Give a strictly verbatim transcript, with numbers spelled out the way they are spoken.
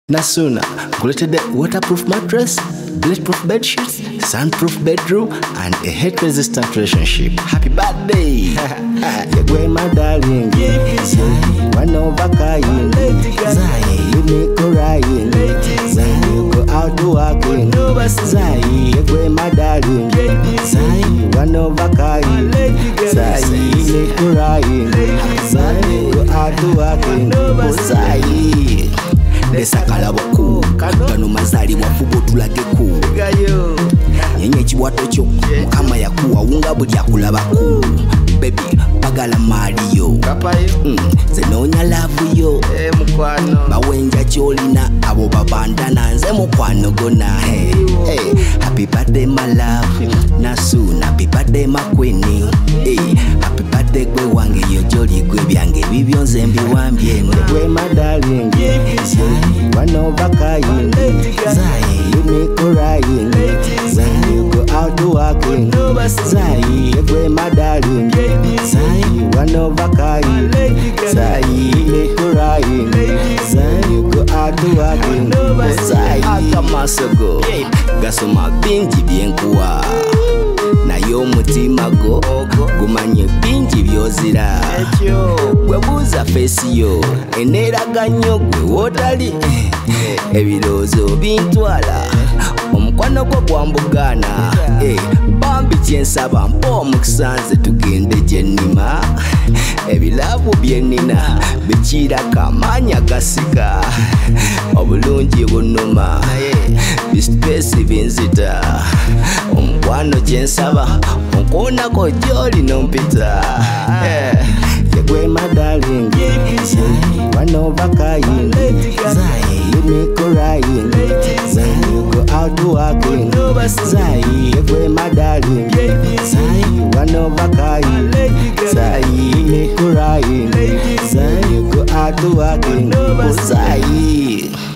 Nasuna created the waterproof mattress, bulletproof bed sheets, soundproof bedroom, and a heat-resistant relationship. Happy birthday! Yegwe my darling, Zai, one of a kind. Zai, you make a crying. Zai, you go out to walking. Zai, yegwe my darling, Zai, one of a kind. Zai, you make a crying. Zai, you go out to walking. Zai. Desakala waku Gano mazali wafubo tulageku Nyenye chiwato cho Mukama yakuwa unga budi yakula baku Baby, bagala Mario mm. Zenonya love yo hey, Bawenja cholina Abo babandana Nze mukwano gona hey. Hey. Happy birthday my love Nasuna happy birthday my queen hey. Happy birthday kwe wange yo joli kwe byange Bibyo nze mbiwambye Kwe my darling Zai, one of a kind. Zai, you make a crying. Zai, you go out to walking. Zai, kwe my darling Zai, one of a kind. Zai, you make a crying. Zai, you go out to walking. Zai, akamasogo Gasoma binji byenkuwa Nayo mutima go Gumanye binji byozira Gwebuza face yo Eneraga nnyo gwe wotali Ebirozo bintwala Omukwano gwo gwambugana Bambi kyensaba mpa omukusanze tugende gyennima Ebilavu byenina bikirako amaanyi agasika Obulungi bunuma bisipesi binzita Omukwano kyensaba onkoonako gy'oli nompita Yegwe my darling Zai, one of a kind. Zai, you make a crying. Zai, you go out to walking. Zai, yegwe my darling Zai, one of a kind. Zai, you make a crying. Zai, you go out to walking. Zai